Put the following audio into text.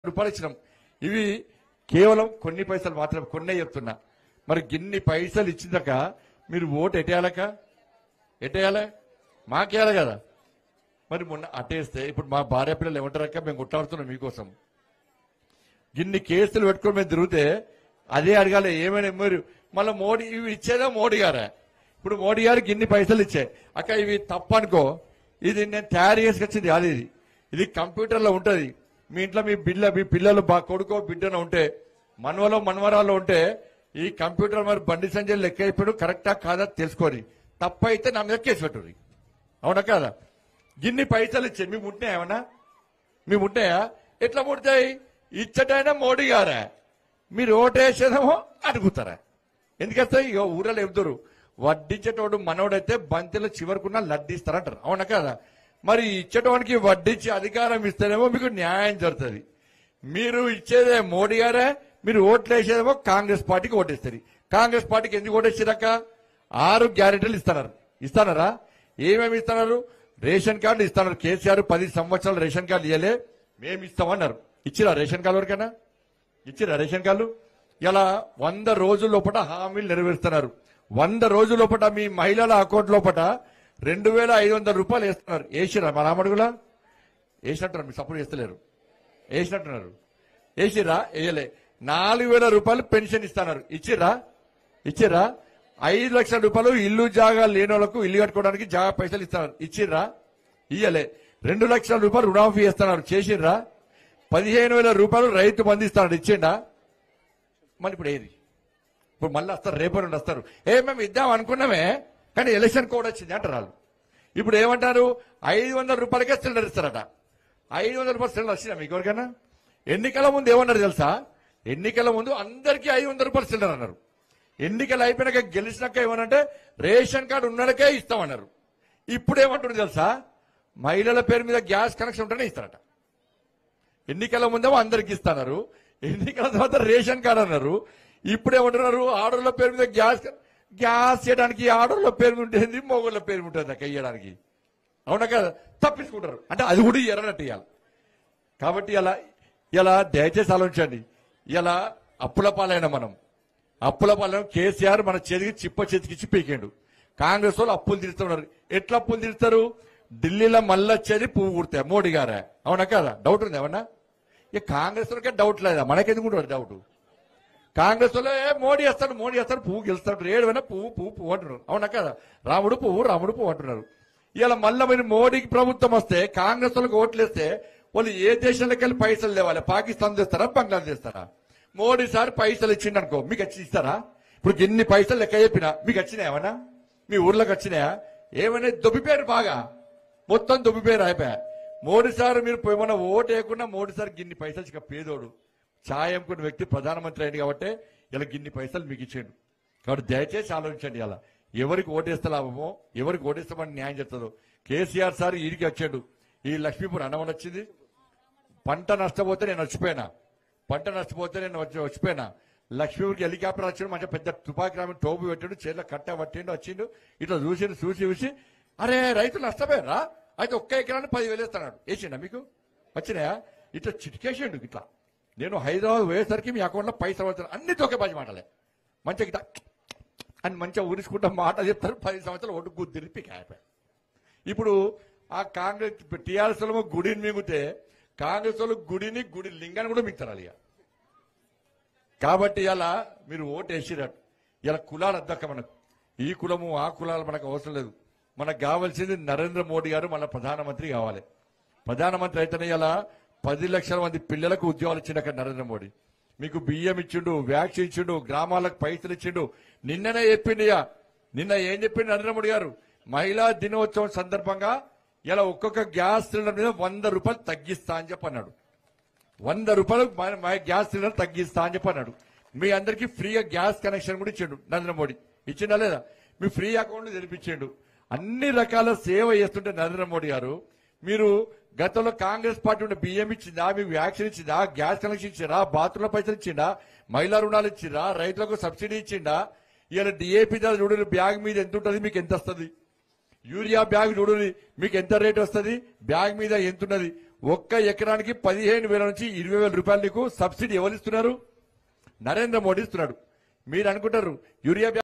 రూపాయలు ఇచ్చినాం. ఇవి కేవలం కొన్ని పైసలు మాత్రమే, కొన్నే చెప్తున్నా. మరి గిన్ని పైసలు ఇచ్చిందాక మీరు ఓటు ఎట్టేయాలి మాకేయాలి కదా. మరి మొన్న అట్టేస్తే ఇప్పుడు మా భార్య పిల్లలు ఏమంటారక్క, మేము కొట్లాడుతున్నాం మీకోసం. గిన్ని కేసులు పెట్టుకొని మేము తిరిగితే అదే అడగాలి ఏమైనా మీరు మళ్ళీ మోడీ ఇవి ఇచ్చేదా మోడీ గారా. ఇప్పుడు మోడీ గారు గిన్ని పైసలు ఇచ్చాయి అక్క, ఇవి తప్పనుకో, ఇది నేను తయారు చేసుకొచ్చింది కాదు, ఇది కంప్యూటర్లో ఉంటుంది. మీ ఇంట్లో మీ పిల్లలు కొడుకో బిడ్డను ఉంటే, మనవలో మనవరాల్లో ఉంటే ఈ కంప్యూటర్ మరి బండి సంజయ్ లెక్క అయిపోయాడు, కరెక్టా కాదా తెలుసుకోరి, తప్పైతే నా మీద కేసు పెట్టుర్రి. అవునా కాదా? గిన్ని పైసలు ఇచ్చాయి మీ ముట్టినాయా? ఏమన్నా మీ ముట్టినాయా? ఎట్లా ముడతాయి? ఇచ్చటైనా మోడీ గారా, మీరు ఓటేసేదేమో అడుగుతారా? ఎందుకొస్తాయి? ఇక ఊరలో చెబుతారు, వడ్డించేటోడు మనోడైతే బంతిలో చివరికున్న లడ్డిస్తారంటారు. అవునా కదా? మరి ఇచ్చేటోనికి వడ్డించి అధికారం ఇస్తేనేమో మీకు న్యాయం జరుగుతుంది. మీరు ఇచ్చేదే మోడీ గారే, మీరు ఓట్లు వేసేదేమో కాంగ్రెస్ పార్టీకి ఓటేస్తారు. కాంగ్రెస్ పార్టీకి ఎందుకు ఓటేసారక్క? 6 గ్యారెంటీలు ఇస్తారా? ఏమేమి ఇస్తున్నారు? రేషన్ కార్డు ఇస్తున్నారు. కేసీఆర్ 10 సంవత్సరాలు రేషన్ కార్డు ఇవ్వలే, మేము ఇస్తామన్నారు. ఇచ్చిరా రేషన్ కార్డు వరకైనా? ఇచ్చిరా రేషన్ కార్డు? ఇలా 100 రోజుల లోపల హామీలు నెరవేరుస్తున్నారు. 100 రోజుల లోపల మీ మహిళల అకౌంట్ లోపల 2500 రూపాయలు వేస్తున్నారు. వేసిరా మా రామడుగులా? వేసినట్టున్నారు, మీరు సపోర్ట్ చేస్తలేరు. వేసినట్టున్నారు. వేసిరా? వేయలే. 4000 రూపాయలు పెన్షన్ ఇస్తున్నారు. ఇచ్చిరా? 5 లక్షల రూపాయలు ఇల్లు జాగా లేని వాళ్ళకు ఇల్లు కట్టుకోవడానికి జాగా పైసలు ఇస్తున్నారు. ఇచ్చిర్రా? ఇయ్యలే. 2 లక్షల రూపాయలు రుణమాఫీ చేస్తున్నారు. చేసిర్రా? 15,000 రూపాయలు రైతు బంధు ఇస్తున్నాడు. ఇచ్చిండా? మళ్ళీ ఇప్పుడు ఏది? ఇప్పుడు మళ్ళీ వస్తారు, రేపు నుండి వస్తారు. మేము ఇద్దాం అనుకున్నామే కానీ ఎలక్షన్ కోడ్ వచ్చింది అంటారు వాళ్ళు. ఇప్పుడు ఏమంటారు? 500 రూపాయలకే సిలిండర్ ఇస్తారట. 500 రూపాయలు సిలిండర్ వచ్చినా మీకు ఎవరికైనా? ఎన్నికల ముందు ఏమన్నారు తెలుసా? ఎన్నికల ముందు అందరికీ 500 రూపాయలు సిలిండర్ అన్నారు. ఎన్నికలు అయిపోయినాక గెలిచినాక ఏమనంటే రేషన్ కార్డు ఉన్నోళ్ళకే ఇస్తామన్నారు. ఇప్పుడు ఏమంటుంది తెలుసా? మహిళల పేరు మీద గ్యాస్ కనెక్షన్ ఉంటేనే ఇస్తారట. ఎన్నికల ముందేమో అందరికి ఇస్తున్నారు, ఎన్నికల తర్వాత రేషన్ కార్డు అన్నారు. ఇప్పుడు ఏమంటున్నారు? ఆడోళ్ళ పేరు మీద గ్యాస్ చేయడానికి ఆడోళ్ళ పేరు ఉంటుంది, మొగోళ్ళ పేరు ఉంటుంది అక్క ఇయ్యడానికి. అవునా కదా? తప్పించుకుంటారు. అంటే అది కూడా ఎర్రనట్టు ఇవ్వాలి. కాబట్టి ఇలా దయచేసి ఆలోచించండి. ఇలా అప్పుల పాలైన మనం అప్పుల పాలన కేసీఆర్ మన చేతికి చేతికిచ్చి పీకేండు. కాంగ్రెస్ వాళ్ళు అప్పులు తీరుస్తున్నారు. ఎట్లా అప్పులు తీరుస్తారు? ఢిల్లీలో మళ్ళీ వచ్చేది పువ్వు కుడతాయి మోడీ గారే. అవునా కదా? డౌట్ ఉంది ఏమన్నా? ఇక కాంగ్రెస్ వాళ్ళకే డౌట్ లేదా? మనకెందుకు డౌట్? కాంగ్రెస్ వాళ్ళు మోడీ వస్తాడు పువ్వు గెలుస్తాడు, ఏడువైనా పువ్వు అంటున్నారు. అవునా కదా? రాముడు పువ్వు అంటున్నారు. ఇలా మళ్ళీ మీరు మోడీకి ప్రభుత్వం వస్తే కాంగ్రెస్ వాళ్ళకి ఓట్లు వేస్తే వాళ్ళు ఏ దేశంలోకి వెళ్ళి పైసలు లేవాలి? పాకిస్తాన్ చేస్తారా, బంగ్లాదేశ్ చేస్తారా? మోడీ సార్ పైసలు ఇచ్చిండు అనుకో, మీకు వచ్చి ఇస్తారా? ఇప్పుడు ఎన్ని పైసలు లెక్క చెప్పినా మీకు వచ్చినాయా? ఏమన్నా మీ ఊర్లోకి వచ్చినాయా? ఏమైనా దొబ్బిపోయారు, బాగా మొత్తం దొబ్బిపోయారు, అయిపోయా. మోడీ సార్ మీరు ఏమన్నా ఓటు వేయకుండా మోడీ సార్ గిన్ని పైసలు ఇక పేదోడు ఛాయ్ అమ్ముకున్న వ్యక్తి ప్రధానమంత్రి అయింది కాబట్టి ఇలా గిన్ని పైసలు మీకు ఇచ్చాడు. కాబట్టి దయచేసి ఆలోచించండి. ఇలా ఎవరికి ఓటేస్తే లాభమో, ఎవరికి ఓటేస్తామని న్యాయం చెప్తుందో. కేసీఆర్ సార్ ఈడికి వచ్చాడు. ఈ లక్ష్మీపూర్ అన్నం వచ్చింది. పంట నష్టపోతే నేను వచ్చిపోయినా, లక్ష్మీపూర్కి హెలికాప్టర్ వచ్చాడు, మంచిగా పెద్ద తుపాకి రామి టోపు పెట్టాడు, చేతిలో కట్ట పట్టిండు, వచ్చిండు. ఇట్లా చూసి అరే రైతులు నష్టపోయారా, అయితే ఒక్క ఎకరాన్ని 10,000 వేస్తున్నాడు. వేసిండా మీకు? వచ్చినాయా? ఇట్లా చిటికేసిండు. ఇట్లా నేను హైదరాబాద్ పోయేసరికి మీ అకౌంట్లో పైసలు పడుతున్నాను. అన్ని తోకే బాజీ మాటలే. మంచిగా ఇట్లా అని మంచిగా ఊరించుకుంటా మాట చెప్తారు. 10 సంవత్సరాలు ఒడ్డు గుద్దిరిపి కాయపోయాయి. ఇప్పుడు ఆ కాంగ్రెస్ టీఆర్ఎస్ లో గుడిని మింగితే కాంగ్రెస్ వాళ్ళు గుడి లింగాన్ని కూడా మిగతారు. ఇక కాబట్టి ఇలా మీరు ఓటు వేసిరట్టు. ఇలా కులాలు అద్దక్క మనకు, ఈ కులము ఆ కులాలు మనకు అవసరం లేదు. మనకు కావాల్సింది నరేంద్ర మోడీ గారు మన ప్రధానమంత్రి కావాలి. ప్రధానమంత్రి అయితేనే ఇలా 10 లక్షల మంది పిల్లలకు ఉద్యోగాలు ఇచ్చిండు అక్కడ నరేంద్ర మోడీ. మీకు బియ్యం ఇచ్చిండు, వ్యాక్సిన్ ఇచ్చిండు, గ్రామాలకు పైసలు ఇచ్చిండు. నిన్ననే చెప్పిండు. నిన్న ఏం చెప్పిండు నరేంద్ర మోడీ గారు? మహిళా దినోత్సవం సందర్భంగా ఇలా ఒక్కొక్క గ్యాస్ సిలిండర్ మీద 100 రూపాయలు తగ్గిస్తా అని చెప్పన్నాడు. 100 రూపాయలు గ్యాస్ సిలిండర్ తగ్గిస్తా అని చెప్పన్నాడు. మీ అందరికీ ఫ్రీగా గ్యాస్ కనెక్షన్ కూడా ఇచ్చిండు నరేంద్ర మోడీ. ఇచ్చిండా లేదా? మీ ఫ్రీ అకౌంట్ తెరిపించిండు. అన్ని రకాల సేవ చేస్తుంటే నరేంద్ర మోడీ గారు, మీరు గతంలో కాంగ్రెస్ పార్టీ ఉండే బియ్యం ఇచ్చిందా, మీకు వ్యాక్సిన్ ఇచ్చిందా, గ్యాస్ కనెక్షన్ ఇచ్చిందా, బాత్రూంల పైసలు ఇచ్చిందా, మహిళా రుణాలు ఇచ్చిందా, రైతులకు సబ్సిడీ ఇచ్చిందా? ఇలా డిఏపీ ధర చూడండి, బ్యాగ్ మీద ఎంత ఉంటుంది, మీకు ఎంత వస్తుంది? యూరియా బ్యాగ్ చూడండి, మీకు ఎంత రేట్ వస్తుంది, బ్యాగ్ మీద ఎంత ఉన్నది? ఒక్క ఎకరానికి 15,000 నుంచి 20,000 రూపాయలు నీకు సబ్సిడీ ఎవరు ఇస్తున్నారు? నరేంద్ర మోడీ ఇస్తున్నాడు. మీరు అనుకుంటారు యూరియా